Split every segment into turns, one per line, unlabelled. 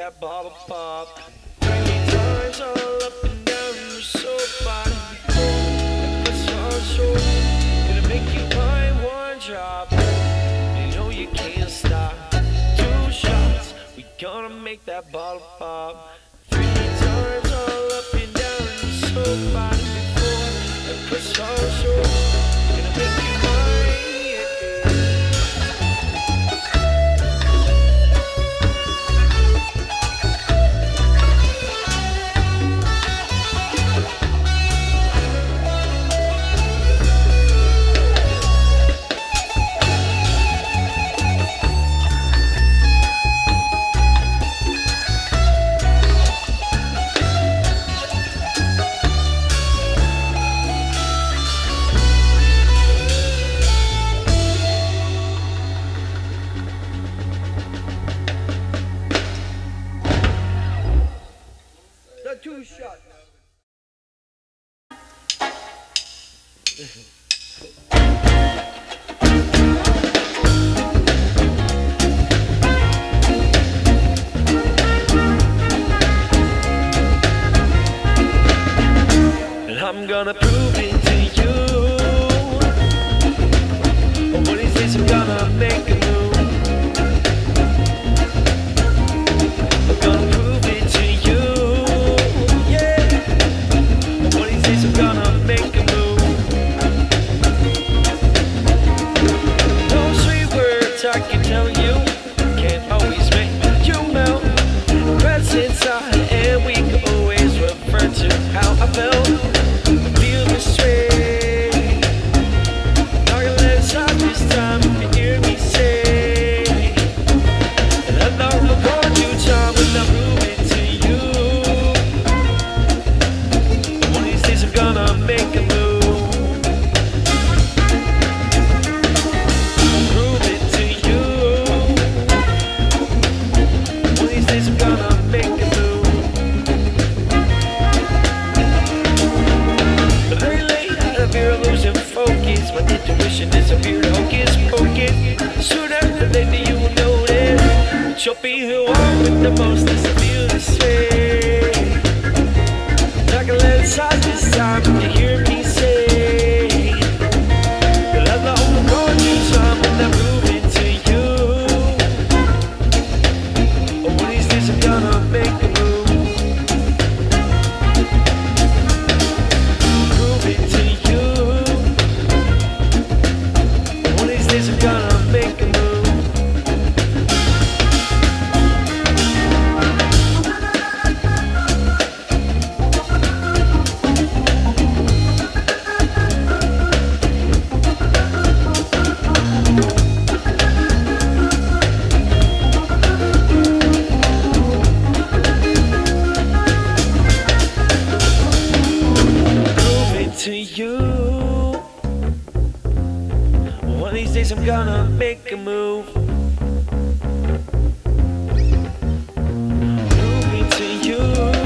that bottle pop. 3 times all up and down your soap bottom. Push on short, gonna make you buy one drop. You know you can't stop. 2 shots, we gonna make that bottle pop. 3 times all up and down your soap bottom before. Push on short, gonna make you buy. The 2 shot. And I'm gonna prove it to you. One of these days I'm gonna make a move. I'm gonna prove it to you. Yeah. One of these days I'm gonna make a move. Those 3 words I can tell you can't always make you melt. Press inside and we can always refer to how I felt. Feel this way. Not gonna let it stop this time. You hear me say, and I know I'm gonna do time when I prove it to you. One of these days I'm gonna make a move. Prove it to you. One of these days I'm gonna make a move. But lately out of here losing focus. My intuition disappeared, hocus pocus. Sooner or later you will notice that you'll be who I'm with the most. This I feel this way. Not gonna let it stop this time. You hear me say, but I know I'm gonna do time when I prove it to you. One of these days I'm gonna make a move. Prove it to you. One of these days I'm gonna make a move. Prove it to you. One of these days I'm gonna make a move. Prove it to you.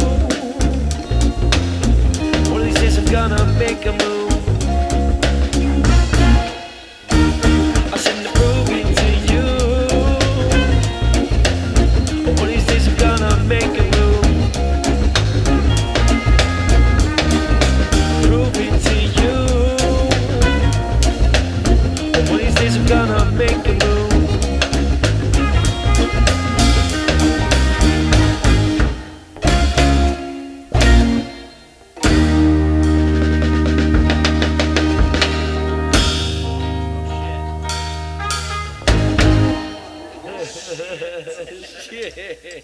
One of these days I'm gonna make a move. I said to prove it to you. One of these days I'm gonna make a move. Prove it to you. One of these days I'm gonna make a move. Shit.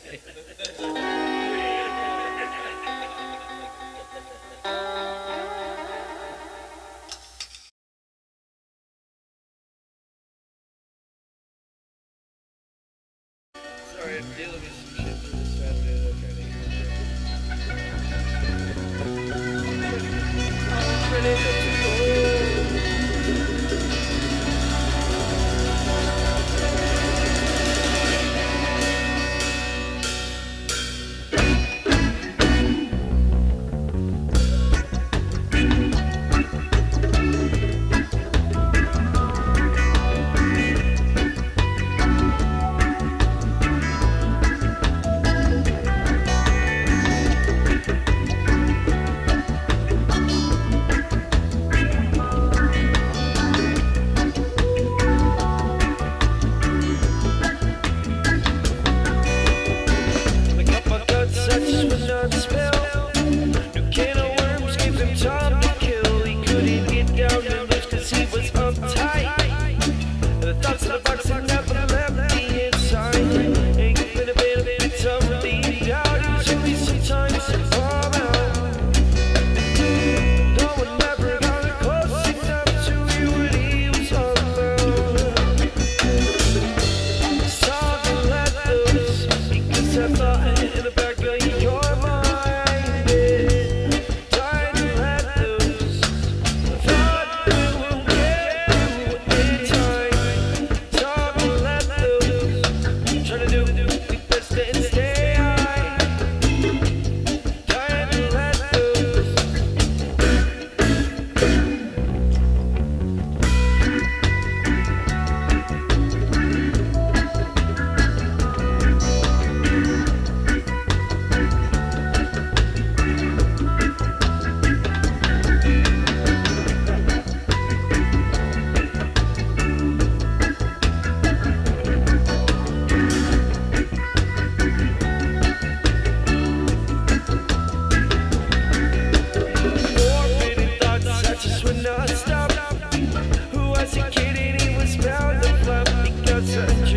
Sorry, I'm dealing with some shit for this Saturday that I'm trying to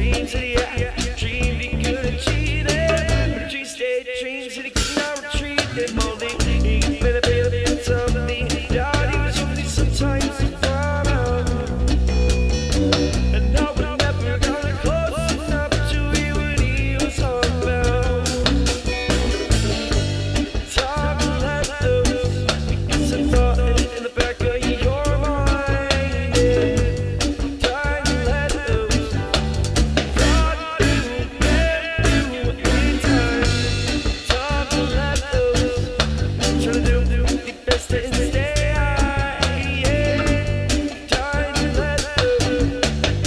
dreams of the act, dream you could achieve it. Dream state dreams that you cannot retreat them only. You better be a bit of me. Doubt it was only sometimes to find out. And now we're never gonna close enough to hear what he was all about. Time to let loose, because I thought in the back of your mind, yeah. Time to let loose. Thought you meant you anytime. Time to let loose. Try to do the best and stay high, yeah. Time to let loose.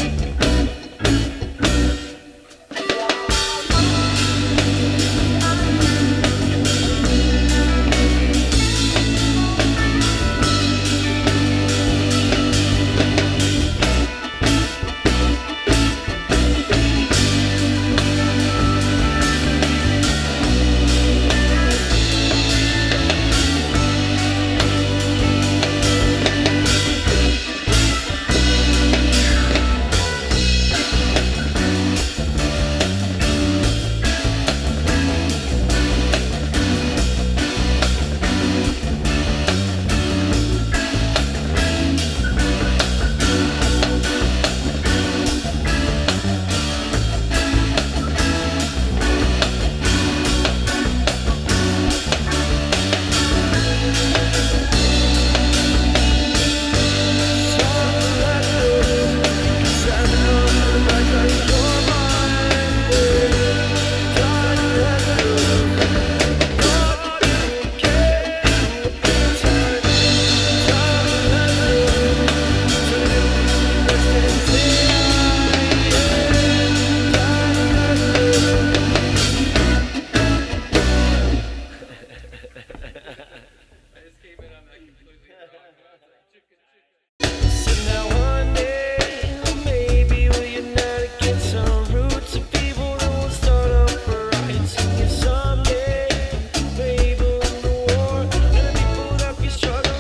So now one day, maybe will unite against some roots of people that will start up a riot. Singing someday, maybe in the war, and the people that be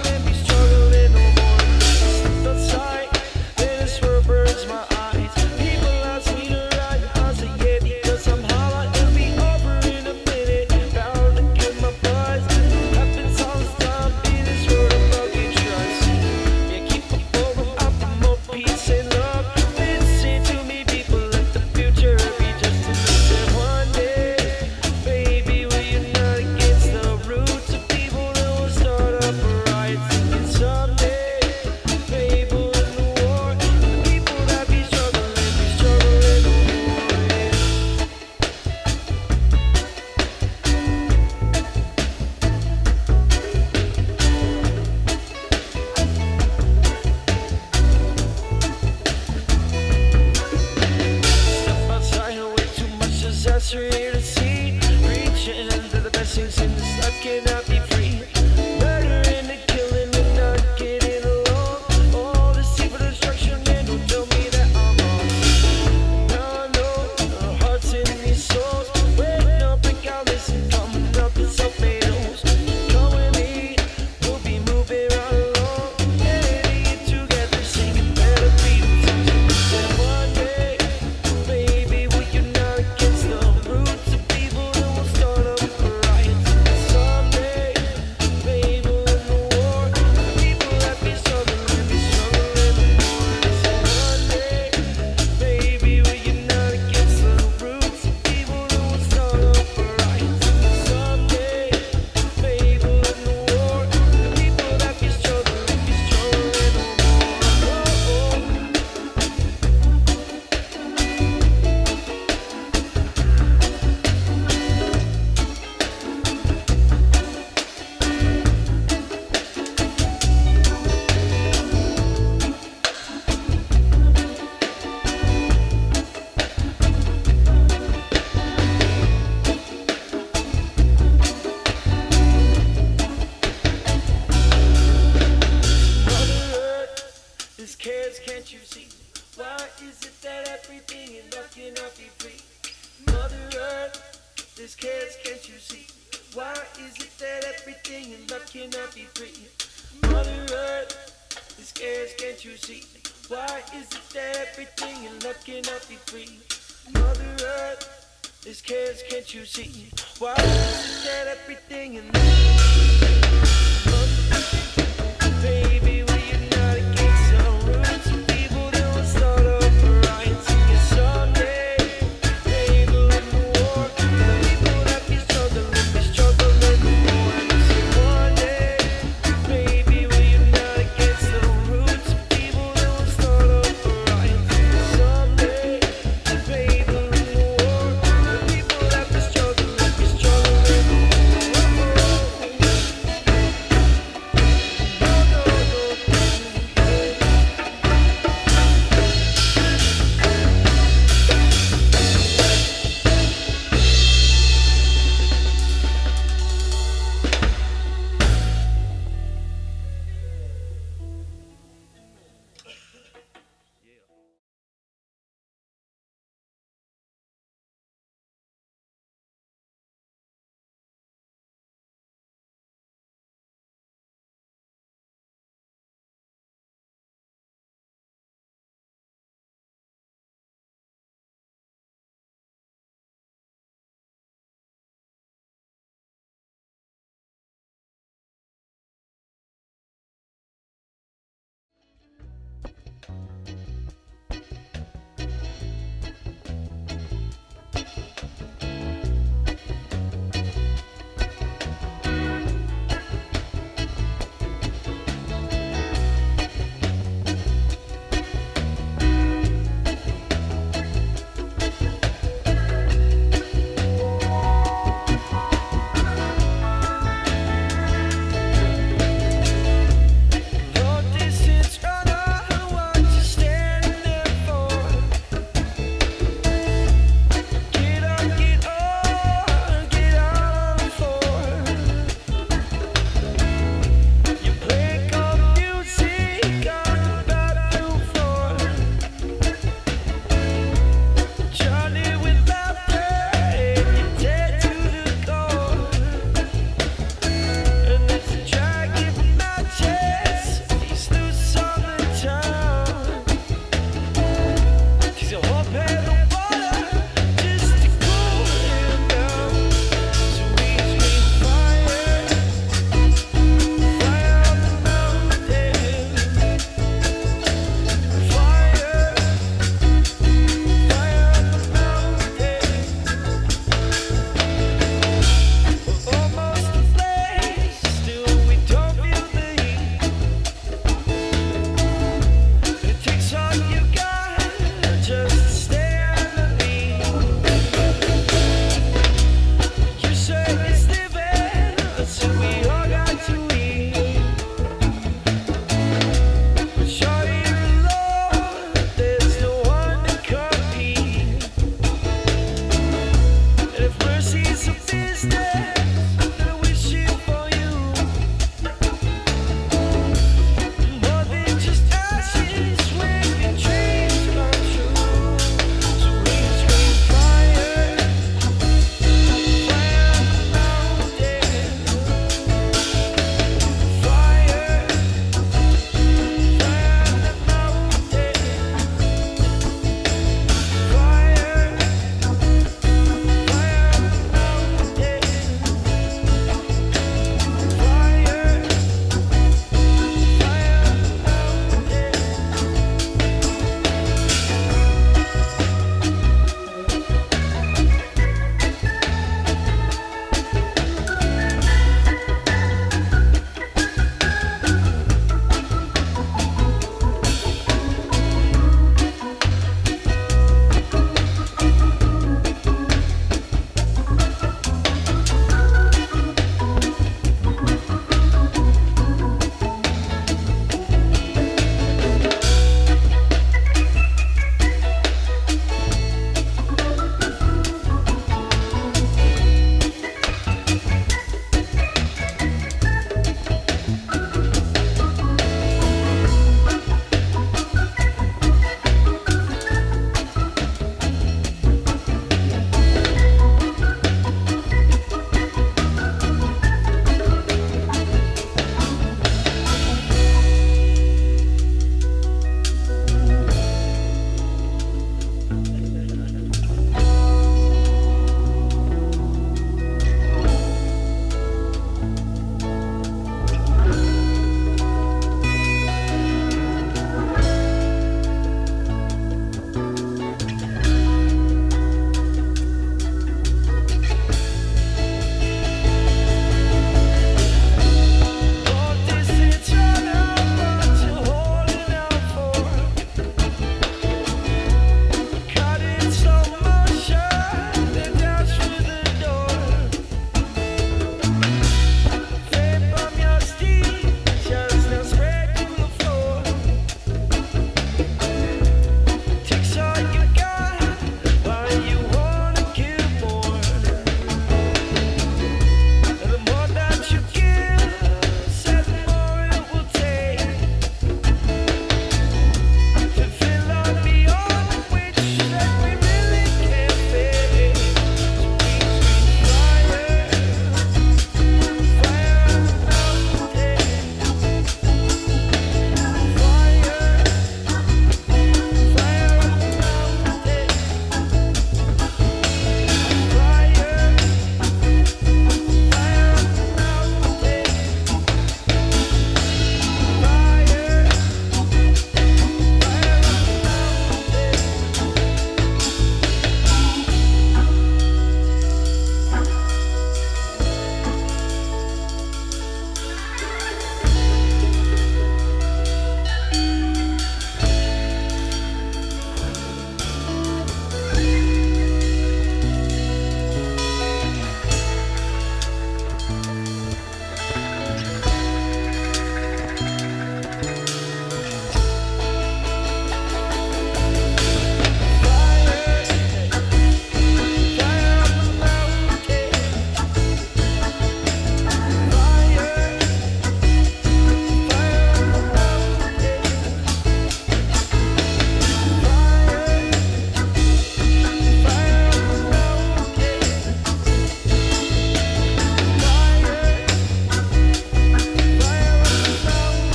struggling no more. Step outside, then it's where it burns my eyes. People ask me to ride, I say yeah because I'm hot. It'll be over in a minute, bound to get my buzz. Happens all the time in this world of fucking trust. Yeah, keep up over, I promote peace and love. Listen to me, people, let the future be just a listen. One day, baby, will unite against the roots of people that will start up a riot. Singing someday, baby, in the war, and the people that be struggling no more. Step outside and way too much disaster here to see. Reaching into the best things in this life cannot be free. Murdering and killing and not getting along. All this evil destruction, man, don't tell me that I'm wrong. Now I know our hearts and these souls. Waking up and countless and coming up with self-made holes. Come with me, we'll be moving right along. Getting together, singing better beat times. And one day, baby, will unite against the roots of people that will start up a riot. Someday, baby, in the war, the people that be struggling no more. One day, baby, will unite against the roots of people that will start up a riot. Someday, baby, in the war, the people that be struggling no more. Mother Earth, this chaos, can't you see? Why is it that everything in love cannot be free? Mother Earth, this chaos, can't you see? Why is it that everything in love cannot be free? Mother Earth, this chaos, can't you see? Why is it that everything in love cannot be free? earth is chaos, can't you see? Why is it that everything in baby, will you not against some roots of people that will start over riots again someday? Baby, let me walk the people that be struggling more. And I say one day, baby, will you not against some roots of people that will start over riots again someday? Baby, let me walk the people that be struggling more.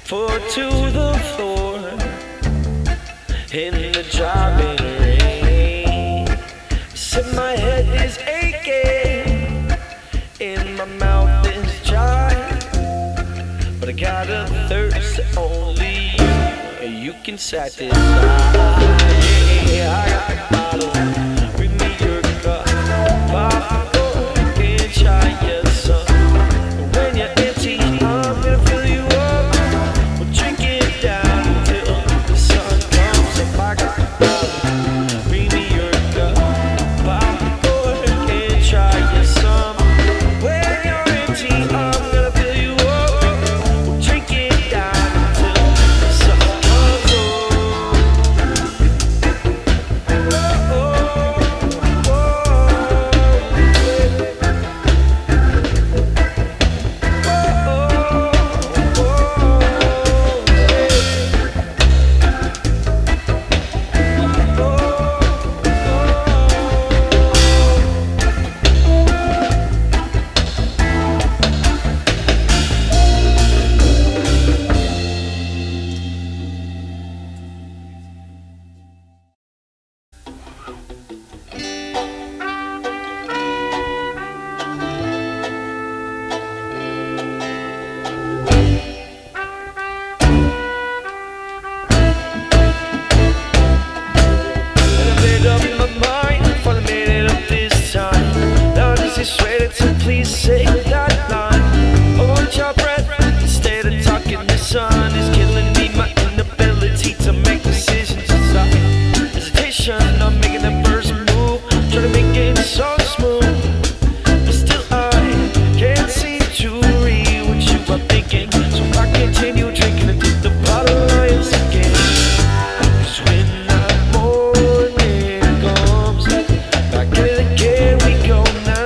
foot to the floor in the driving rain. Said my head is aching and my mouth is dry, but I got a thirst that only you can satisfy. Yeah, I got a bottle, bring me your cup, pop and try your son. When you're empty, I'm gonna fill you up. We'll drink it down until the sun comes up. I got a bottle, bring me your cup, pop and try your son. When you're empty, I'm gonna fill you up. We'll drink it down until the sun comes up. Please say that line. Hold your breath instead of talking. The sun is killing me. My inability to make decisions inside. Hesitation, I'm making that first move. Trying to make it so smooth, but still I can't seem to read what you are thinking. So I continue drinking until the bottle lies again. 'Cause when that morning comes, back at it again we go now.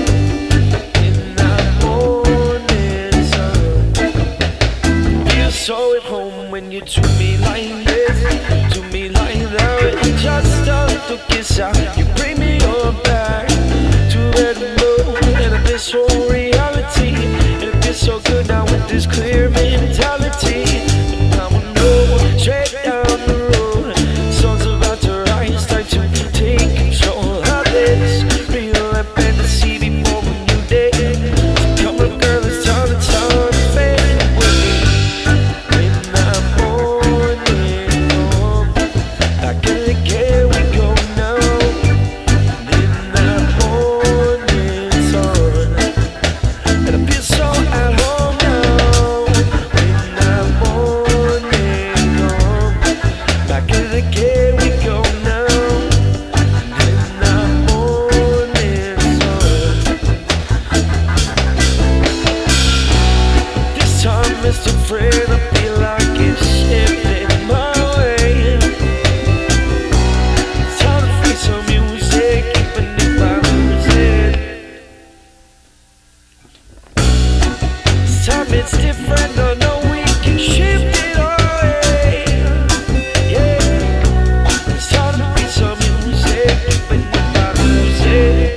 So at home when you do me like this, do me like that. Just start to kiss out. You bring me on back to red and blue, and I miss whole reality. And it feels so good now with this clear mentality. And now I know straight down the road, sun's about to rise. Time to take control of this real life fantasy before a new day. So come on, girl, it's time to fade away. Mr. Friend, I feel like it's shifting my way. It's time to free some music, even if I lose it. This time it's different, I know we can shift it away. Yeah, it's time to free some music, even if I lose it.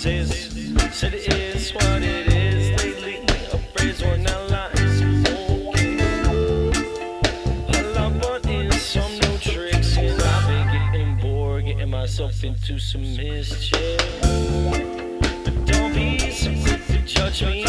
exists. Said it is what it is lately. A phrase or not lines. Okay. All I want is some new tricks, and I've been getting bored, getting myself into some mischief. But don't be so quick to judge me.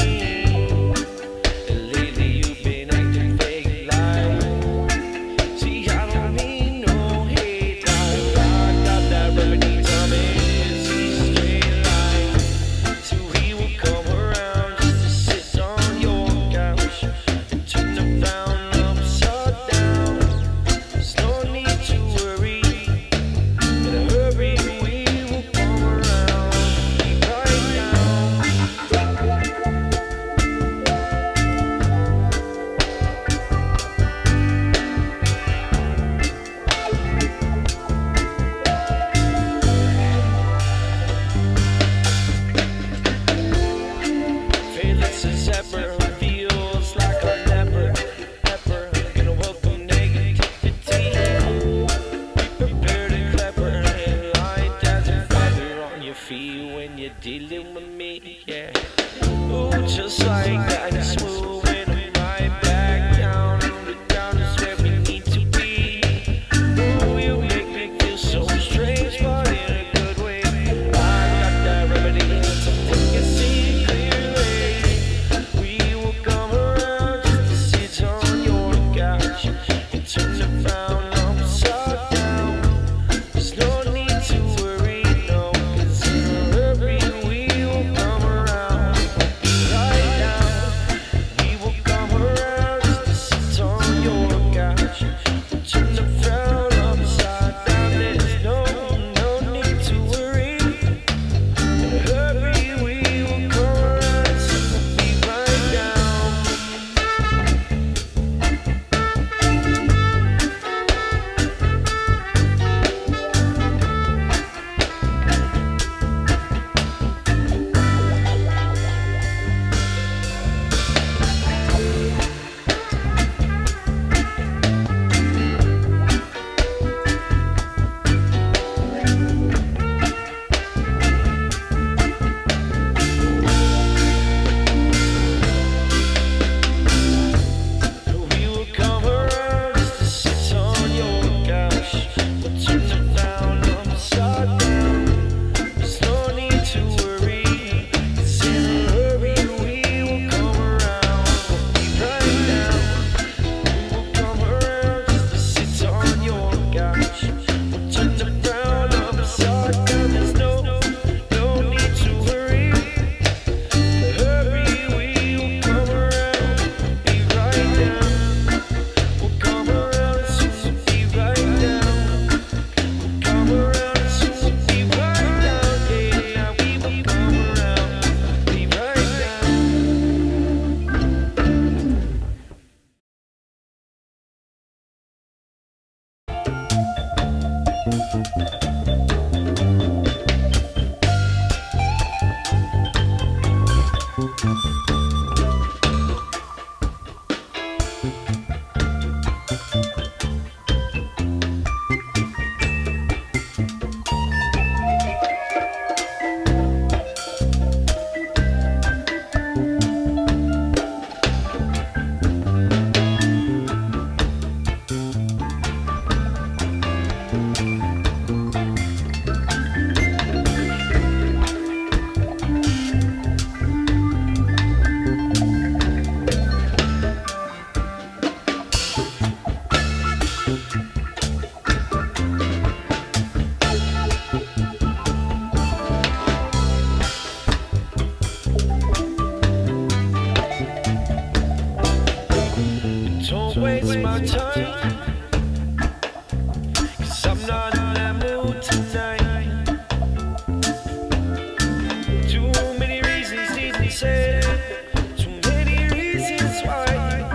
Dealing with me, yeah. Ooh, just like that, it's moving right back down. The ground is where we need to be. Ooh, you make me feel so strange, but in a good way. I got that remedy, something you see clearly. We will come around just to sit on your couch and turn the frown upside down. There's no need to worry, no, 'cause in a hurry. Don't waste my time, 'cause I'm not in that mood tonight. Too many reasons need to say, too many reasons why.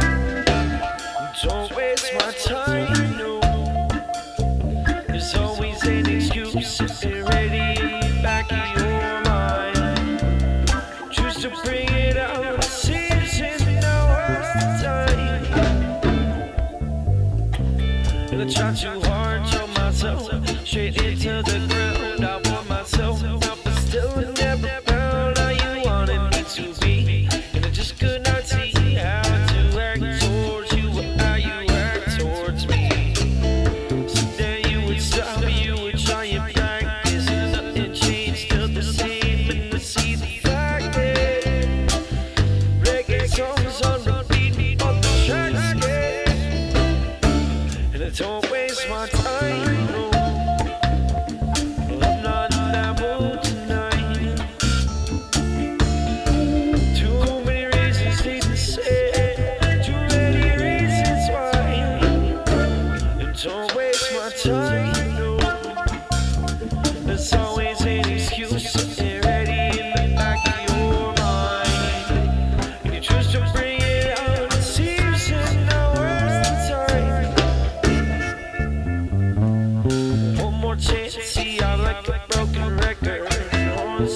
Don't waste my time, no. There's always an excuse sitting ready back in your mind. Choose to bring it out, seems now is the time. And I try too hard, show myself straight into the ground. I want myself, but still never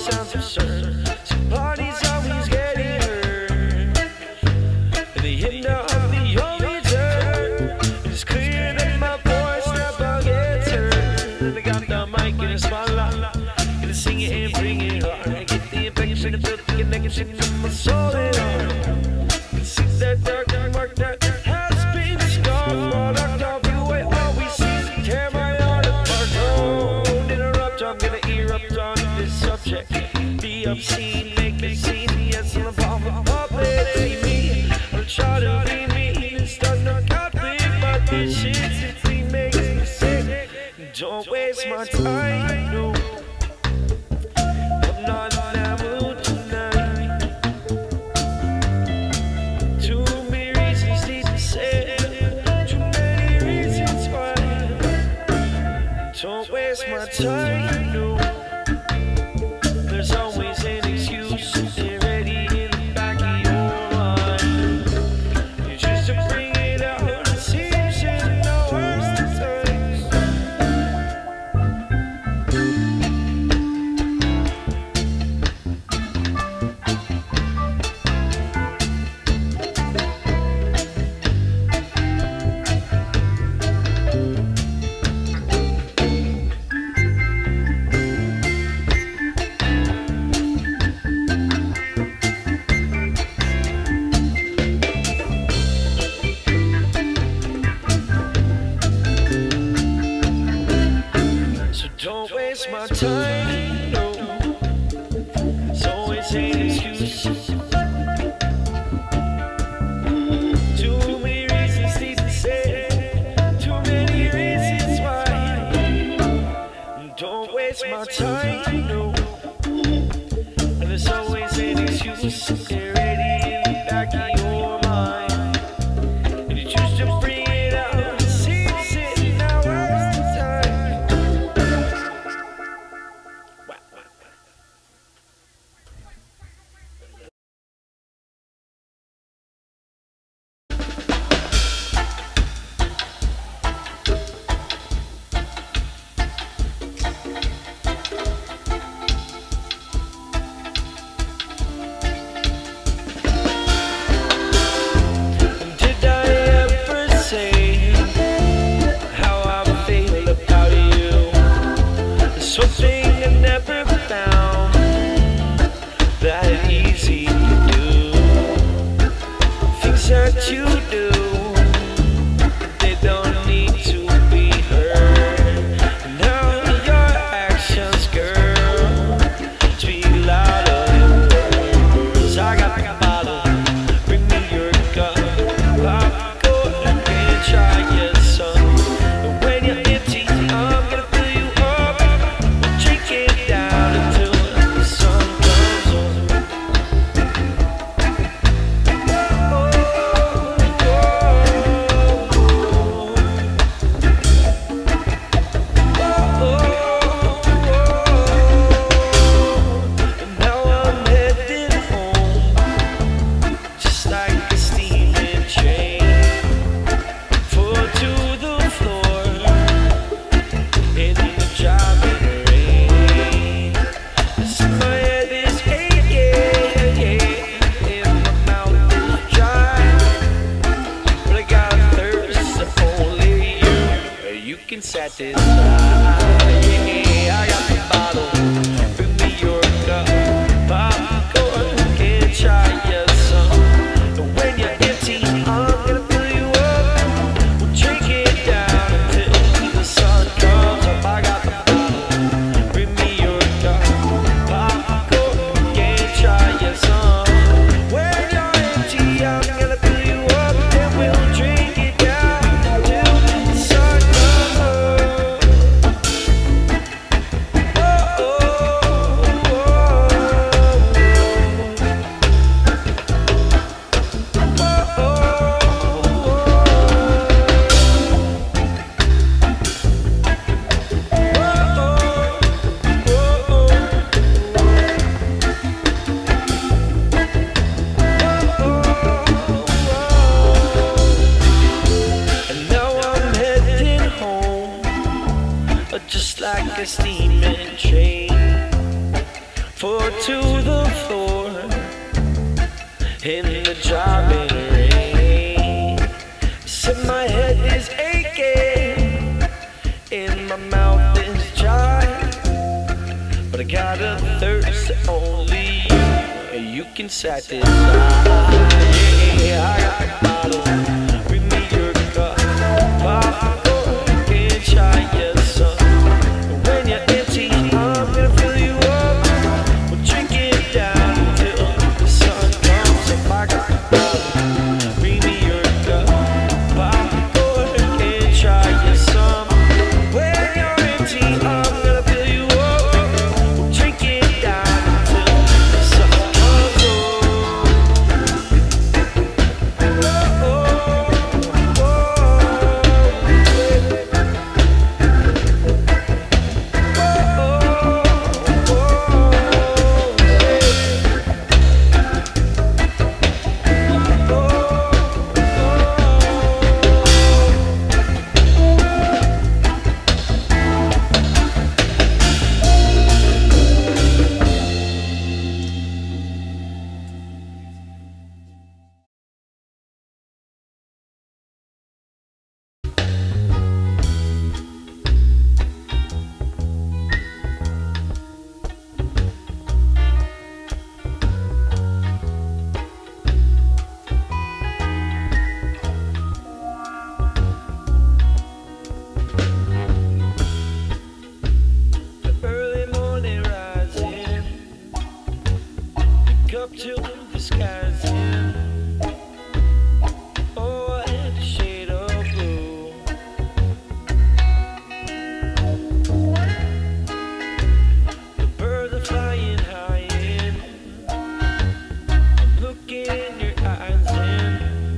sounds absurd. Somebody's always getting hurt, and the end of the only turn. It's clear that my voice never gets heard. And I got the mic in a spotlight, gonna sing it and bring it hard. Get the infection and feel the connection from my soul and heart. Can see that dark mark that has been scarred. Product of you, I always seem to tear my heart apart. Don't interrupt, I'm gonna erupt on this subject. Be obscene, make me scene. Yes, I'm involved with public. See me, or try to be me. It's done no conflict, but this shit simply makes me sick. Don't waste my time, no. I'm not in that mood tonight. Too many reasons need to say. Too many reasons why. Don't waste my time, no. There's always an excuse already in the back of your mind. You choose to bring it out, it seems in the worst of times. So don't waste my time, no. It's always an excuse. Too many reasons need to say. Too many reasons why. Don't waste my time, no. And there's always an excuse already in the back of your mind. And you choose to bring it out, it seems in the worst of times. Did I ever say how I feel about you? There's something I never found that easy to do. Things that you do, they don't need to be heard. Now your actions, girl, speak louder than words. I got the bottle, bring me your cup. Popcorn and try your son. And when you're empty, I'm gonna fill you up. We'll drink it down until the sun comes up. And now I'm heading home, just like a steaming train, foot to the floor, in the driving rain. My head is aching, and my mouth is dry, but I got a thirst that only you can satisfy. I got the bottle, bring me your cup. Popcorn, can try your some. And when you're empty, I'm gonna fill you up. We'll drink it down until the sun comes up. I got the bottle, bring me your cup. Popcorn, can try your some. When you're empty, I'm gonna fill you up. And we'll drink it down until the sun comes up. just like a steaming train, foot to the floor in the driving rain. Said my head is aching and my mouth is dry, but I got a thirst that only you can satisfy. Yeah, I got a bottle. Bring me your cup. Pop and try your son. When you're empty, I'm gonna fill you up. We'll drink it down till the sun comes up. I got a bottle. Bring me your cup. Pop and try your son. When you're empty, I'm gonna fill you up. We'll drink it down till the sun comes up. Up till the sky's in. Oh, I had a shade of blue. The birds are flying high in. I'm looking in your eyes and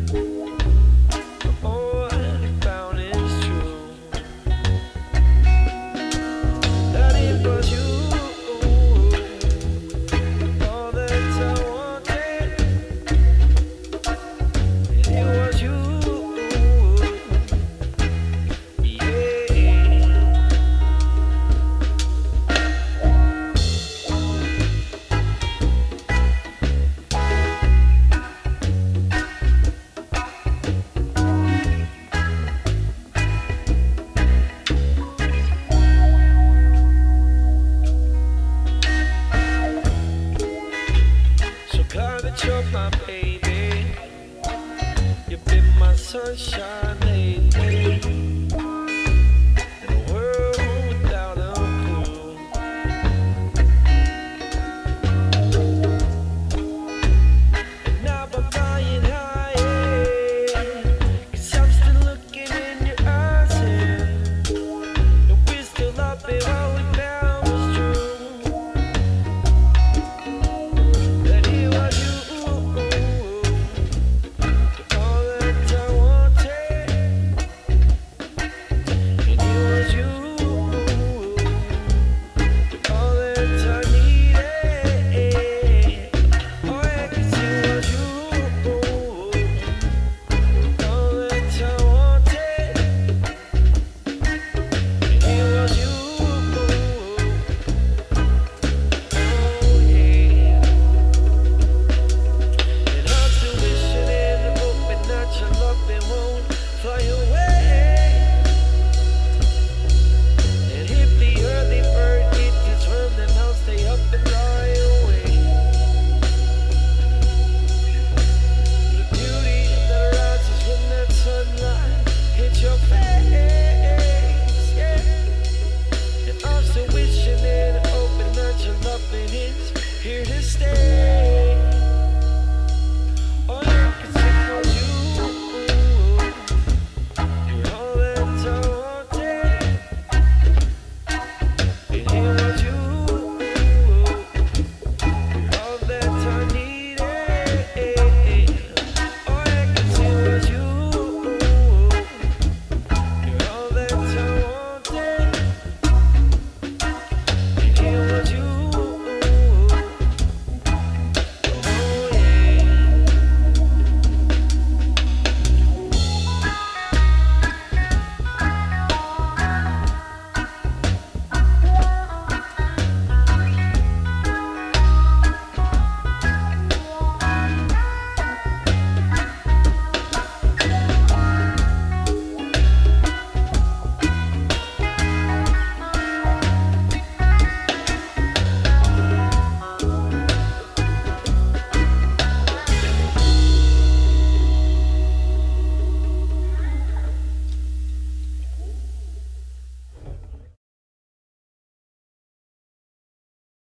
oh, what I found is true. That it was you. Glad that you're my baby. You've been my sunshine.